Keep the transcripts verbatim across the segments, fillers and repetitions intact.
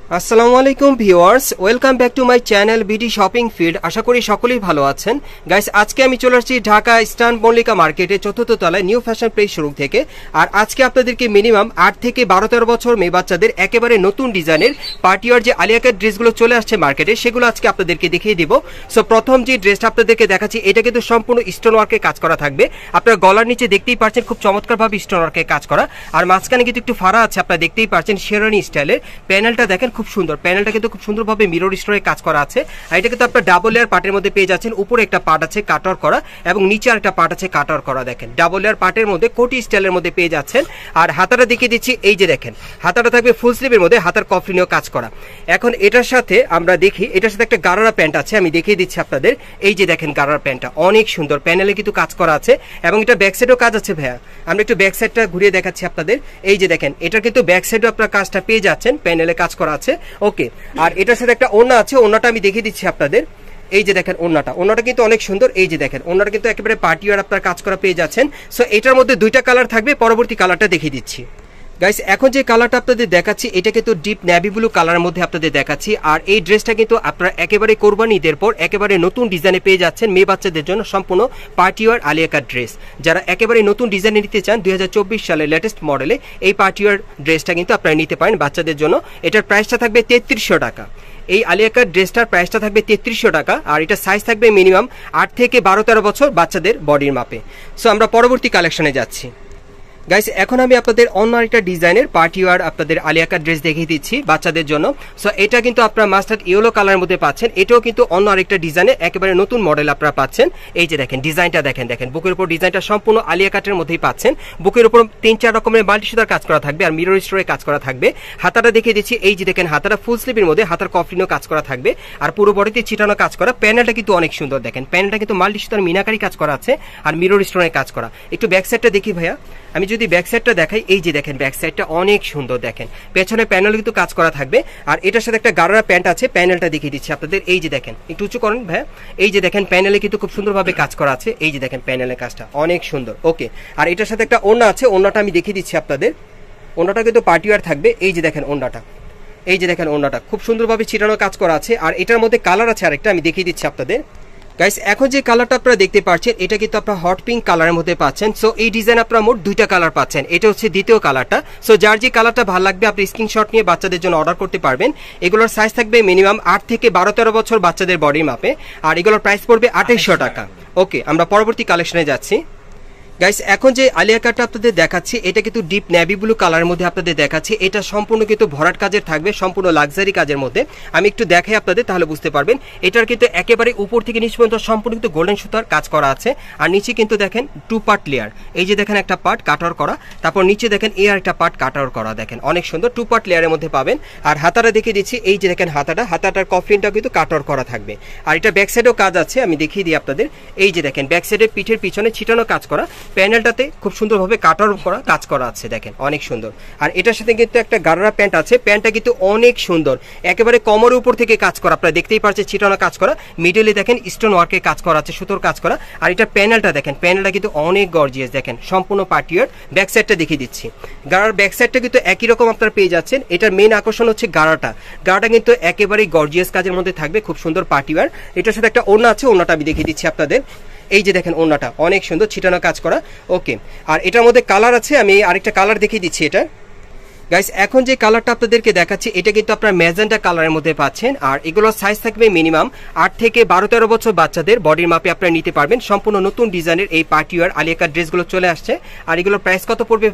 আসসালামু আলাইকুম viewers, welcome back to my channel BD shopping field. আশা করি সকলেই ভালো আছেন। গাইস, আজকে আমি চলে আসছি ঢাকা ইস্টার্ন মল্লিকা মার্কেটে চতুর্থ তলায় নিউ ফ্যাশন প্লেস শোরুম থেকে। আর আজকে আপনাদেরকে মিনিমাম আট থেকে বারো তেরো বছর মেয়ে বাচ্চাদের একেবারে নতুন ডিজাইনের পার্টিওয়ার যে আলিয়া কাট ড্রেসগুলো চলে আসছে মার্কেটে, সেগুলো আজকে আপনাদেরকে দেখিয়ে দিব। সো প্রথম যে ড্রেসটা আপনাদেরকে দেখাচ্ছি, এটা কিন্তু সম্পূর্ণ স্টোন ওয়ার্কে কাজ করা থাকবে। আপনারা গলার নিচে দেখতেই পাচ্ছেন খুব চমৎকারভাবে স্টোন ওয়ার্কে কাজ করা, আর মাঝখানে কিন্তু একটু ফাড়া আছে, আপনারা দেখতেই পাচ্ছেন শেরওয়ানি স্টাইলের। প্যানেলটা দেখেন খুব সুন্দর, প্যানেলটা কিন্তু খুব সুন্দরভাবে মিরর স্টোরে কাজ করা আছে। আর এটা কিন্তু আপনার ডাবল লেয়ার পার্টের মধ্যে পেয়ে যাচ্ছেন। উপরে একটা পার্ট আছে কাটার করা এবং নিচে আরেকটা পার্ট আছে কাটার করা। দেখেন ডাবল লেয়ার পার্টের মধ্যে কোটি স্টাইলের মধ্যে পেয়ে যাচ্ছেন। আর হাতাটা দেখিয়ে দিচ্ছি, এই যে দেখেন হাতাটা থাকবে ফুল স্লিভের মধ্যে, হাতার কফলিনেও কাজ করা। এখন এটার সাথে আমরা দেখি, এটার সাথে একটা গারারা প্যান্ট আছে, আমি দেখিয়ে দিচ্ছি আপনাদের। এই যে দেখেন গারারা প্যান্টটা অনেক সুন্দর, প্যানেলে কিন্তু কাজ করা আছে এবং এটা ব্যাক সাইডেও কাজ আছে। ভাইয়া আমরা একটু ব্যাক সাইডটা ঘুরিয়ে দেখাচ্ছি আপনাদের। এই যে দেখেন এটার কিন্তু ব্যাক সাইডেও আপনার কাজটা পেয়ে যাচ্ছেন, প্যানেলে কাজ করা আছে। ওকে, আর এটার সাথে একটা ওড়না আছে, ওড়নাটা আমি দেখিয়ে দিচ্ছি আপনাদের। এই যে দেখেন ওড়নাটা, ওড়নাটা কিন্তু অনেক সুন্দর। এই যে দেখেন ওড়নাটা কিন্তু একেবারে পার্টিওয়ার আপনার কাজ করা পেয়ে যাচ্ছেন। সো এটার মধ্যে দুইটা কালার থাকবে, পরবর্তী কালারটা দেখিয়ে দিচ্ছি। গাইস, এখন যে কালারটা আপনাদের দেখাচ্ছি, এটা কিন্তু ডিপ নেভি ব্লু কালারের মধ্যে আপনাদের দেখাচ্ছি। আর এই ড্রেসটা কিন্তু আপনারা একেবারে কোরবানি ঈদের পর একেবারে নতুন ডিজাইনে পেয়ে যাচ্ছেন মেয়ে বাচ্চাদের জন্য, সম্পূর্ণ পার্টিওয়ার আলিয়া কাট ড্রেস। যারা একেবারে নতুন ডিজাইনে নিতে চান দুই হাজার চব্বিশ সালের লেটেস্ট মডেলে, এই পার্টিওয়ার ড্রেসটা কিন্তু আপনারা নিতে পারেন বাচ্চাদের জন্য। এটার প্রাইসটা থাকবে তেত্রিশশো টাকা। এই আলিয়া কাট ড্রেসটার প্রাইসটা থাকবে তেত্রিশশো টাকা। আর এটা সাইজ থাকবে মিনিমাম আট থেকে বারো তেরো বছর বাচ্চাদের বডির মাপে। সো আমরা পরবর্তী কালেকশনে যাচ্ছি। গাইস, এখন আমি আপনাদের অন্য আরেকটা ডিজাইনের পার্টিওয়ার আপনাদের আলিয়া কাট ড্রেস দেখিয়ে দিচ্ছি বাচ্চাদের জন্য। সো এটা কিন্তু আপনারা মাস্টার্ড ইয়েলো কালারের মধ্যে পাচ্ছেন। এটাও কিন্তু অন্য আরেকটা ডিজাইনে একেবারে নতুন মডেল আপনারা পাচ্ছেন। এই যে দেখেন ডিজাইনটা দেখেন, দেখেন বুকের উপর ডিজাইনটা সম্পূর্ণ আলিয়া কাটের মধ্যেই পাচ্ছেন। বুকের উপর তিন চার রকমের মাল্টি সুতার কাজ করা থাকবে আর মিরর স্টোরে কাজ করা থাকবে। হাতাটা দেখিয়ে দিচ্ছি, এই যে দেখেন হাতাটা ফুল স্লিভের মধ্যে, হাতার কফলিনও কাজ করা থাকবে আর পুরো বডিতে চিটানো কাজ করা। প্যানেলটা কিন্তু অনেক সুন্দর, দেখেন প্যানেলটা কিন্তু মাল্টি সুতার মিনাকারি কাজ করা আছে আর মিরর স্টোরে কাজ করা। একটু ব্যাক সাইডটা দেখি ভাইয়া, আমি যদি ব্যাক সাইডটা দেখাই, এই যে দেখেন ব্যাক সাইডটা অনেক সুন্দর, দেখেন পেছনে প্যানেল কিন্তু কাজ করা থাকবে। আর এটার সাথে একটা গারারা প্যান্ট আছে, প্যানেলটা দেখিয়ে দিচ্ছি আপনাদের। এই যে দেখেন একটু উঁচু করেন ভাই, এই যে দেখেন প্যানেলে কিন্তু খুব সুন্দরভাবে কাজ করা আছে। এই যে দেখেন প্যানেলের কাজটা অনেক সুন্দর। ওকে, আর এটার সাথে একটা ওড়না আছে, ওড়নাটা আমি দেখিয়ে দিচ্ছি আপনাদের। ওড়নাটা কিন্তু পার্টিওয়ার থাকবে। এই যে দেখেন ওড়নাটা, এই যে দেখেন ওড়নাটা খুব সুন্দরভাবে ছিটানো কাজ করা আছে। আর এটার মধ্যে কালার আছে আরেকটা, আমি দেখিয়ে দিচ্ছি আপনাদের। গাইস, এখন যে কালারটা আপনারা দেখতে পাচ্ছেন, এটা কিন্তু আপনারা হট পিঙ্ক কালারের মধ্যে পাচ্ছেন। সো এই ডিজাইন আপনারা মোট দুইটা কালার পাচ্ছেন, এটা হচ্ছে দ্বিতীয় কালারটা। সো যার যে কালারটা ভালো লাগবে আপনি স্ক্রিনশট নিয়ে বাচ্চাদের জন্য অর্ডার করতে পারবেন। এগুলোর সাইজ থাকবে মিনিমাম আট থেকে বারো তেরো বছর বাচ্চাদের বডির মাপে। আর এগুলোর প্রাইস পড়বে আঠাইশশো টাকা। ওকে, আমরা পরবর্তী কালেকশনে যাচ্ছি। গাইস, এখন যে আলিয়া কাটটা আপনাদের দেখাচ্ছি, এটা কিন্তু ডিপ নেভি ব্লু কালারের মধ্যে আপনাদের দেখাচ্ছি। এটা সম্পূর্ণ কিন্তু ভরাট কাজের থাকবে, সম্পূর্ণ লাক্সারি কাজের মধ্যে। আমি একটু দেখাই আপনাদের, তাহলে বুঝতে পারবেন। এটার কিন্তু একেবারে উপর থেকে নিচ পর্যন্ত সম্পূর্ণ কিন্তু গোল্ডেন সুতার কাজ করা আছে। আর নিচে কিন্তু দেখেন টু পার্ট লেয়ার, এই যে দেখেন একটা পার্ট কাটার করা, তারপর নিচে দেখেন এই আর একটা পার্ট কাটার করা, দেখেন অনেক সুন্দর টু পার্ট লেয়ারের মধ্যে পাবেন। আর হাতাটা দেখিয়ে দিচ্ছি, এই যে দেখেন হাতাটা, হাতাটার কফলিনটা কিন্তু কাটার করা থাকবে। আর এটা ব্যাক সাইডেও কাজ আছে, আমি দেখিয়ে দিই আপনাদের। এই যে দেখেন ব্যাক সাইডের পিঠের পিছনে ছিটানো কাজ করা, প্যানেলটাতে খুব সুন্দরভাবে কাটার করা কাজ করা আছে, দেখেন অনেক সুন্দর। আর এটার সাথে কিন্তু একটা গারারা প্যান্ট আছে, প্যান্টটা কিন্তু অনেক সুন্দর, একেবারে কোমরের উপর থেকে কাজ করা, আপনারা দেখতেই পাচ্ছেন ছিটানো কাজ করা। মিডলে দেখেন স্টোন ওয়ার্কে কাজ করা আছে, সুতোর কাজ করা। আর এটা প্যানেলটা দেখেন, প্যানেলটা কিন্তু অনেক গর্জিয়াস, দেখেন সম্পূর্ণ পার্টিওয়ার। ব্যাক সাইডটা দেখিয়ে দিচ্ছি, গারার ব্যাক সাইডটা কিন্তু একই রকম আপনারা পেয়ে যাচ্ছেন। এটার মেইন আকর্ষণ হচ্ছে গারাটা, গারাটা কিন্তু একেবারেই গর্জিয়াস কাজের মধ্যে থাকবে, খুব সুন্দর পার্টিওয়ার। এটার সাথে একটা ওড়না আছে, ওড়নাটা আমি দেখিয়ে দিচ্ছি আপনাদের। এই যে দেখেন ওড়নাটা অনেক সুন্দর, ছিটানো কাজ করা। ওকে, আর এটার মধ্যে কালার আছে, আমি আরেকটা কালার দেখিয়ে দিচ্ছি এটা। গাইস, এখন যে কালারটা আপনাদেরকে দেখাচ্ছি, এটা কিন্তু আপনার ম্যাজেন্টা কালারের মধ্যে পাচ্ছেন। আর এগুলোর সাইজ থাকবে মিনিমাম আট থেকে বারো তেরো বছর বাচ্চাদের বডির মাপে আপনারা নিতে পারবেন। সম্পূর্ণ নতুন ডিজাইনের এই পার্টিওয়ার আলিয়া কাট ড্রেসগুলো চলে আসছে। আর এগুলোর প্রাইস কত পড়বে?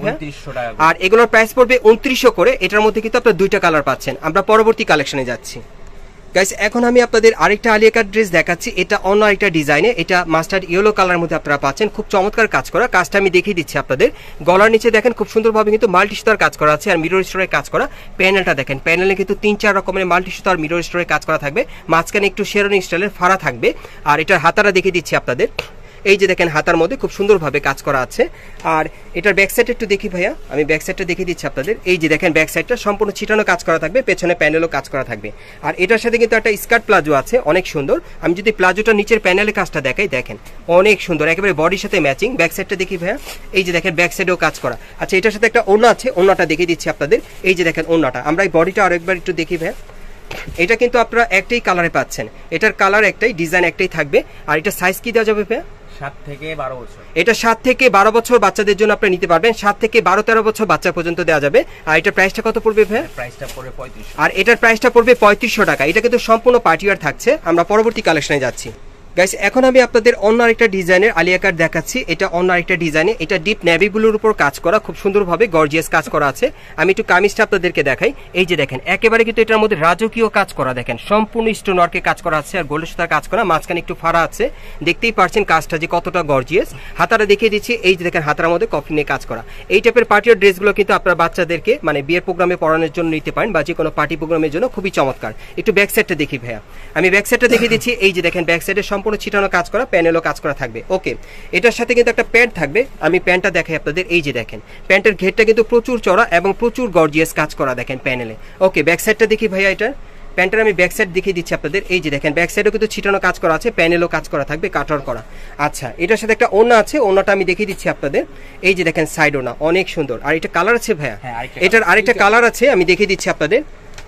আর এগুলোর প্রাইস পড়বে উনত্রিশশো করে। এটার মধ্যে কিন্তু আপনার দুইটা কালার পাচ্ছেন। আমরা পরবর্তী কালেকশনে যাচ্ছি। গাইস, এখন আমি আপনাদের আরেকটা আলিয়া কাট ড্রেস দেখাচ্ছি, এটা অন্য আরেকটা ডিজাইনে। এটা মাস্টার্ড ইয়েলো কালারের মধ্যে আপনারা পাচ্ছেন, খুব চমৎকার কাজ করা। কাজটা আমি দেখিয়ে দিচ্ছি আপনাদের। গলার নিচে দেখেন খুব সুন্দরভাবে কিন্তু মাল্টি সুতার কাজ করা আছে আর মিরর স্টোরে কাজ করা। প্যানেলটা দেখেন, প্যানেলে কিন্তু তিন চার রকমের মাল্টি সুতার মিরর স্টোরে কাজ করা থাকবে। মাঝখানে একটু শেরওয়ানি স্টাইলের ফাড়া থাকবে। আর এটার হাতাটা দেখিয়ে দিচ্ছি আপনাদের। এই যে দেখেন হাতার মধ্যে খুব সুন্দরভাবে কাজ করা আছে। আর এটার ব্যাক সাইড একটু দেখি ভাইয়া, আমি ব্যাক সাইডটা দেখিয়ে দিচ্ছি আপনাদের। এই যে দেখেন ব্যাক সাইডটা সম্পূর্ণ ছিটানো কাজ করা থাকবে, পেছনে প্যানেলও কাজ করা থাকবে। আর এটার সাথে কিন্তু একটা স্কার্ট প্লাজো আছে, অনেক সুন্দর। আমি যদি প্লাজোটা নিচের প্যানেলে কাজটা দেখাই, দেখেন অনেক সুন্দর, একেবারে বডির সাথে ম্যাচিং। ব্যাক সাইডটা দেখি ভাইয়া, এই যে দেখেন ব্যাক সাইডেও কাজ করা। আচ্ছা এটার সাথে একটা ওড়না আছে, ওড়নাটা দেখিয়ে দিচ্ছি আপনাদের। এই যে দেখেন ওড়নাটা, আমরা এই বডিটা আরেকবার একটু দেখি ভাইয়া। এটা কিন্তু আপনারা একটাই কালারে পাচ্ছেন, এটার কালার একটাই, ডিজাইন একটাই থাকবে। আর এটা সাইজ কি দেওয়া যাবে ভাইয়া? সাত থেকে বারো বছর। এটা সাত থেকে বারো বছর বাচ্চাদের জন্য আপনি নিতে পারবেন, সাত থেকে বারো তেরো বছর বাচ্চা পর্যন্ত দেওয়া যাবে। আর এটার প্রাইসটা কত পড়বে ভাই? প্রাইসটা পড়বে পঁয়ত্রিশশো। আর এটার প্রাইসটা পড়বে পঁয়ত্রিশশো টাকা। এটা কিন্তু সম্পূর্ণ পার্টিওয়ার থাকছে। আমরা পরবর্তী কালেকশনে যাচ্ছি। গাইস এখন আমি আপনাদের অন্য আরেকটা ডিজাইনের আলিয়া কাট দেখাচ্ছি। এটা অন্য আরেকটা ডিজাইনে, এটা ডিপ নেভি ব্লুর উপর কাজ করা, খুব সুন্দরভাবে গর্জিয়াস কাজ করা আছে। আমি একটু কামিজটা আপনাদেরকে দেখাই। এই যে দেখেন একেবারে কিন্তু এটার মধ্যে রাজকীয় কাজ করা, দেখেন সম্পূর্ণ স্টোন ওয়ার্কে কাজ করা আছে আর গোল্ডের সুতার কাজ করা, মাঝখানে একটু ফাড়া আছে। দেখতেই পারছেন কাজটা যে কতটা গর্জিয়াস। হাতাটা দেখিয়ে দিচ্ছি, এই যে দেখেন হাতার মধ্যে কফি নিয়ে কাজ করা। এই টাইপের পার্টির ড্রেসগুলো কিন্তু আপনার বাচ্চাদেরকে মানে বিয়ের প্রোগ্রামে পরানোর জন্য নিতে পারেন, বা যে কোনো পার্টি প্রোগ্রামের জন্য খুবই চমৎকার। একটু ব্যাক সাইডটা দেখি ভাইয়া, আমি ব্যাক সাইডটা দেখিয়ে দিচ্ছি। এই যে দেখেন ব্যাক সাইডে সম্পূর্ণ ছিটানো কাজ করা, প্যানেলও কাজ করা থাকবে। ওকে, এটার সাথে কিন্তু একটা প্যান্ট থাকবে, আমি প্যান্টটা দেখাই আপনাদের। এই যে দেখেন প্যান্টের ঘেরটা কিন্তু প্রচুর চড়া এবং প্রচুর গর্জিয়াস কাজ করা, দেখেন প্যানেলে। ওকে, ব্যাক সাইডটা দেখি ভাইয়া, এটা প্যান্টের আমি ব্যাক সাইড দেখিয়ে দিচ্ছি আপনাদের। এই যে দেখেন ব্যাক সাইডেও কিন্তু ছিটানো কাজ করা আছে, প্যানেলও কাজ করা থাকবে, কাটার করা। আচ্ছা এটার সাথে একটা ওড়না আছে, ওড়নাটা আমি দেখিয়ে দিচ্ছি আপনাদের। এই যে দেখেন সাইড ওড়না, অনেক সুন্দর। আর এটা কালার আছে ভাইয়া, এটার আরেকটা কালার আছে, আমি দেখিয়ে দিচ্ছি আপনাদের।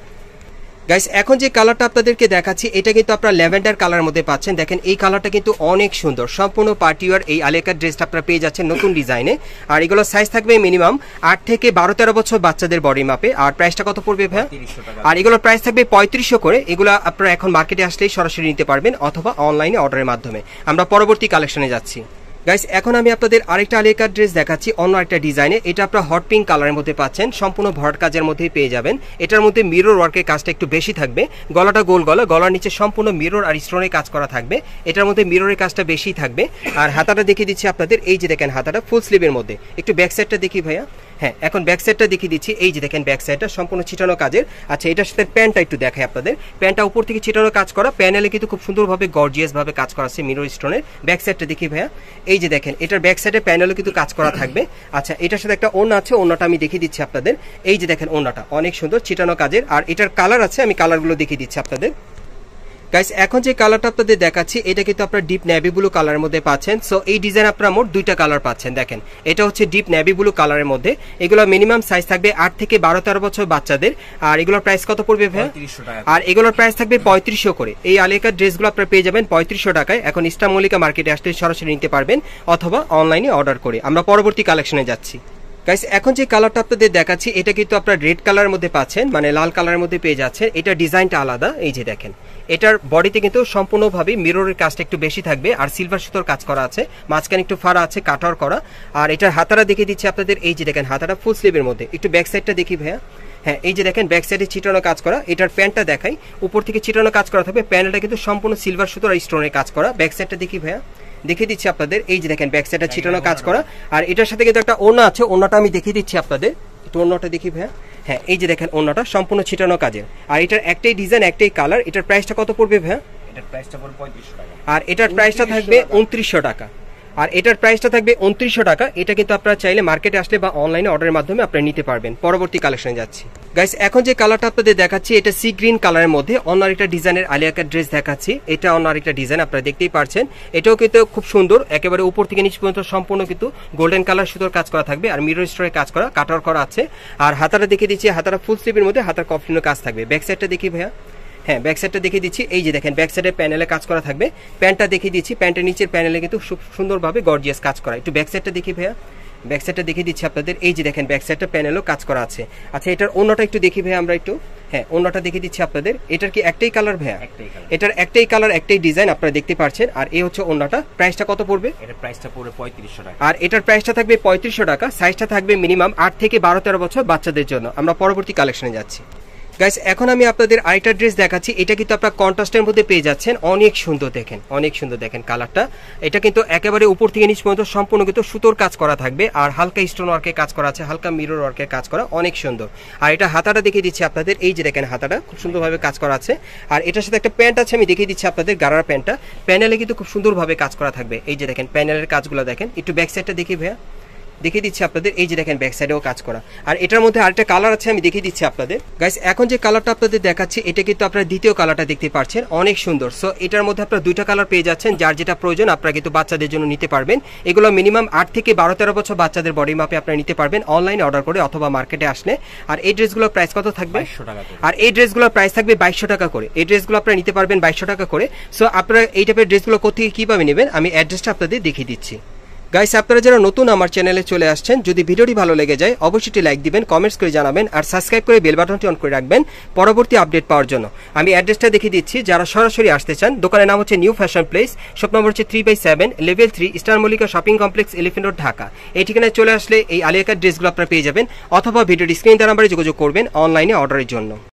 গাইস এখন যে কালারটা আপনাদেরকে দেখাচ্ছি, এটা কিন্তু আপনারা ল্যাভেন্ডার কালার মধ্যে পাচ্ছেন। দেখেন এই কালারটা কিন্তু অনেক সুন্দর, সম্পূর্ণ পার্টিওয়ার এই আলেকার ড্রেসটা আপনারা পেয়ে যাচ্ছেন নতুন ডিজাইনে। আর এগুলো সাইজ থাকবে মিনিমাম আট থেকে বারো তেরো বছর বাচ্চাদের বডি মাপে। আর প্রাইসটা কত পড়বে ভাই? আর এগুলোর প্রাইস থাকবে পঁয়ত্রিশশো করে। এগুলো আপনারা এখন মার্কেটে আসলেই সরাসরি নিতে পারবেন, অথবা অনলাইনে অর্ডারের মাধ্যমে। আমরা পরবর্তী কালেকশনে যাচ্ছি। গাইস এখন আমি আপনাদের আরেকটা আলেকার ড্রেস দেখাচ্ছি অন্য একটা ডিজাইনে। এটা আপনারা হট পিঙ্ক কালারের মধ্যে পাচ্ছেন, সম্পূর্ণ ভরাট কাজের মধ্যেই পেয়ে যাবেন। এটার মধ্যে মিরর ওয়ার্কের কাজটা একটু বেশি থাকবে, গলাটা গোল গলা, গলার নিচে সম্পূর্ণ মিরর আর স্টোনের কাজ করা থাকবে। এটার মধ্যে মিররের কাজটা বেশি থাকবে। আর হাতাটা দেখিয়ে দিচ্ছি আপনাদের। এই যে দেখেন হাতাটা ফুল স্লিভের মধ্যে। একটু ব্যাক সাইডটা দেখি ভাইয়া। হ্যাঁ এখন ব্যাক সাইডটা দেখিয়ে দিচ্ছি। এই যে দেখেন ব্যাক সাইডটা সম্পূর্ণ ছিটানো কাজের। আচ্ছা এটার সাথে প্যান্টটা একটু দেখাই আপনাদের। প্যান্টটা উপর থেকে ছিটানো কাজ করা, প্যানেলে কিন্তু খুব সুন্দরভাবে গর্জিয়াস ভাবে কাজ করা আছে মিরর স্টোনের। ব্যাক সাইডটা দেখি ভাইয়া। এই যে দেখেন এটার ব্যাক সাইডে প্যানেলও কিন্তু কাজ করা থাকবে। আচ্ছা এটার সাথে একটা ওড়না আছে, ওড়নাটা আমি দেখিয়ে দিচ্ছি আপনাদের। এই যে দেখেন ওড়নাটা অনেক সুন্দর ছিটানো কাজের। আর এটার কালার আছে, আমি কালারগুলো দেখিয়ে দিচ্ছি আপনাদের। গাইস এখন যে কালারটা আপনাদের দেখাচ্ছি, এটা কিন্তু আপনারা ডিপ নেভি ব্লু কালারের মধ্যে পাচ্ছেন। সো এই ডিজাইন আপনারা মোট দুইটা কালার পাচ্ছেন। দেখেন এটা হচ্ছে ডিপ নেভি ব্লু কালারের মধ্যে। এগুলো মিনিমাম সাইজ থাকবে আট থেকে বারো তেরো বছর বাচ্চাদের। আর এগুলোর প্রাইস কত পড়বে ভাই? আর এগুলোর প্রাইস থাকবে পঁয়ত্রিশশো করে। এই আলেকার ড্রেসগুলো আপনারা পেয়ে যাবেন পঁয়ত্রিশশো টাকায়। এখন ইস্টার মল্লিকা মার্কেটে আসলে সরাসরি নিতে পারবেন, অথবা অনলাইনে অর্ডার করে। আমরা পরবর্তী কালেকশনে যাচ্ছি। গাইস এখন যে কালারটা আপনাদের দেখাচ্ছি, এটা কিন্তু আপনারা রেড কালারের মধ্যে পাচ্ছেন, মানে লাল কালারের মধ্যে পেয়ে যাচ্ছেন। এটা ডিজাইনটা আলাদা। এই যে দেখেন এটার বডিতে কিন্তু সম্পূর্ণভাবে মিররের কাজটা একটু বেশি থাকবে, আর সিলভার সুতোর কাজ করা আছে, মাঝখানে একটু ফাড়া আছে, কাটার করা। আর এটার হাতাটা দেখিয়ে দিচ্ছি আপনাদের। এই যে দেখেন হাতাটা ফুল স্লিভের মধ্যে। একটু ব্যাক সাইডটা দেখি ভাইয়া। হ্যাঁ এই যে দেখেন ব্যাক সাইডে ছিটানো কাজ করা। এটার প্যান্টটা দেখাই, উপর থেকে ছিটানো কাজ করা থাকবে, প্যানেলটা কিন্তু সম্পূর্ণ সিলভার সুতোর আর স্টোনের কাজ করা। ব্যাক সাইডটা দেখি ভাইয়া, দেখিয়ে দিচ্ছি আপনাদের। এই যে দেখেন ব্যাক সাইডটা ছিটানো কাজ করা। আর এটার সাথে কিন্তু একটা ওড়না আছে, ওড়নাটা আমি দেখিয়ে দিচ্ছি আপনাদের। একটু ওড়নাটা দেখি ভাইয়া। হ্যাঁ এই যে দেখেন ওড়নাটা সম্পূর্ণ ছিটানো কাজের। আর এটার একটাই ডিজাইন, একটাই কালার। এটার প্রাইসটা কত পড়বে ভাইয়া? এটার প্রাইসটা পড়বে পঁয়ত্রিশশো টাকা। আর এটার প্রাইসটা থাকবে উনত্রিশশো টাকা। আর এটার প্রাইসটা থাকবে উনত্রিশশো টাকা। এটা কিন্তু আপনারা চাইলে মার্কেটে আসলে বা অনলাইনে অর্ডারের মাধ্যমে আপনারা নিতে পারবেন। পরবর্তী কালেকশনে যাচ্ছি। গাইস এখন যে কালারটা আপনাদের দেখাচ্ছি, এটা সি গ্রিন কালারের মধ্যে অন্য আরেকটা ডিজাইনের আলিয়াকার ড্রেস দেখাচ্ছি। এটা অন্য আরেকটা ডিজাইন, আপনারা দেখতেই পারছেন। এটাও কিন্তু খুব সুন্দর, একেবারে উপর থেকে নিচ পর্যন্ত সম্পূর্ণ কিন্তু গোল্ডেন কালার সুতোর কাজ করা থাকবে, আর মিরর স্টোনের কাজ করা, কাটার করা আছে। আর হাতাটা দেখিয়ে দিচ্ছি, হাতাটা ফুল স্লিভের মধ্যে, হাতার কফলিনের কাজ থাকবে। ব্যাক সাইডটা দেখি ভাইয়া। হ্যাঁ ব্যাক সাইডটা দেখিয়ে দিচ্ছি। এই যে দেখেন ব্যাক সাইডে প্যানেলে কাজ করা থাকবে। প্যান্টটা দেখিয়ে দিচ্ছি, প্যান্টের নিচের প্যানেলে কিন্তু খুব সুন্দরভাবে গর্জিয়াস কাজ করা। একটু ব্যাক সাইডটা দেখি ভাইয়া। ব্যাক সাইডটা দেখিয়ে দিচ্ছি আপনাদের। এই যে দেখেন ব্যাক সাইডটা প্যানেলও কাজ করা আছে। আচ্ছা এটার ওড়নাটা একটু দেখি ভাইয়া আমরা একটু। হ্যাঁ ওড়নাটা দেখিয়ে দিচ্ছি আপনাদের। এটার কি একটাই কালার ভাইয়া? এটার একটাই কালার, একটাই ডিজাইন, আপনারা দেখতে পাচ্ছেন। আর এই হচ্ছে ওড়নাটা। প্রাইসটা কত পড়বে? এটার প্রাইসটা পড়বে পঁয়ত্রিশশো টাকা। আর এটার প্রাইসটা থাকবে পঁয়ত্রিশশো টাকা। সাইজটা থাকবে মিনিমাম আট থেকে বারো তেরো বছর বাচ্চাদের জন্য। আমরা পরবর্তী কালেকশনে যাচ্ছি। গাইস এখন আমি আপনাদের আরেকটা ড্রেস দেখাচ্ছি, এটা কিন্তু আপনারা কন্ট্রাস্টের মধ্যে পেয়ে যাচ্ছেন, অনেক সুন্দর দেখেন, অনেক সুন্দর দেখেন কালারটা। এটা কিন্তু একেবারে উপর থেকে নিচ পর্যন্ত সম্পূর্ণ কিন্তু সুতোর কাজ করা থাকবে, আর হালকা স্টোন ওয়ার্কের কাজ করা আছে, হালকা মিরর ওয়ার্কের কাজ করা, অনেক সুন্দর। আর এটা হাতাটা দেখিয়ে দিচ্ছি আপনাদের, এই যে দেখেন হাতাটা খুব সুন্দরভাবে কাজ করা আছে। আর এটার সাথে একটা প্যান্ট আছে, আমি দেখিয়ে দিচ্ছি আপনাদের গারার প্যান্টটা, প্যানেলে কিন্তু খুব সুন্দরভাবে কাজ করা থাকবে। এই যে দেখেন প্যানেলের কাজগুলো দেখেন, একটু ব্যাক সাইডটা দেখি ভাইয়া, দেখিয়ে দিচ্ছি আপনাদের, এই যে দেখেন ব্যাক সাইডেও কাজ করা। আর এটার মধ্যে আরেকটা কালার আছে, আমি দেখিয়ে দিচ্ছি আপনাদের। গাইস এখন যে কালারটা আপনাদের দেখাচ্ছি এটা কিন্তু আপনারা দ্বিতীয় কালারটা দেখতে পাচ্ছেন, অনেক সুন্দর। সো এটার মধ্যে আপনারা দুইটা কালার পেয়ে যাচ্ছেন, যার যেটা প্রয়োজন আপনারা কিন্তু বাচ্চাদের জন্য নিতে পারবেন। এগুলো মিনিমাম আট থেকে বারো তেরো বছর বাচ্চাদের বডি মাপে আপনারা নিতে পারবেন অনলাইনে অর্ডার করে অথবা মার্কেটে আসলে। আর এই ড্রেসগুলোর প্রাইস কত থাকবে? বাইশশো টাকা করে। আর এই ড্রেসগুলোর প্রাইস থাকবে বাইশশো টাকা করে। এই ড্রেসগুলো আপনারা নিতে পারবেন বাইশশো টাকা করে। সো আপনারা এই টাইপের ড্রেসগুলো কোথেকে কিভাবে নেবেন আমি অ্যাড্রেসটা আপনাদের দেখিয়ে দিচ্ছি। গাইস আপনারা যারা নতুন আমার চ্যানেলে চলে আসছেন, যদি ভিডিওটি ভালো লেগে যায় অবশ্যই লাইক দিবেন, কমেন্টস করে জানাবেন, আর সাবস্ক্রাইব করে বেল বাটনটি অন করে রাখবেন পরবর্তী আপডেট পাওয়ার জন্য। আমি অ্যাড্রেসটা দেখিয়ে দিচ্ছি, যারা সরাসরি আসতে চান দোকানের নাম হচ্ছে new fashion place, shop number হচ্ছে three by seven, level three, star Mallika shopping complex, elephant road, Dhaka. এই ঠিকানায় চলে আসলে এই আলিয়াকার ড্রেসগুলো আপনারা পেয়ে যাবেন, অথবা ভিডিওর স্ক্রিন নাম্বারে যোগাযোগ করবেন অনলাইনে অর্ডারের জন্য।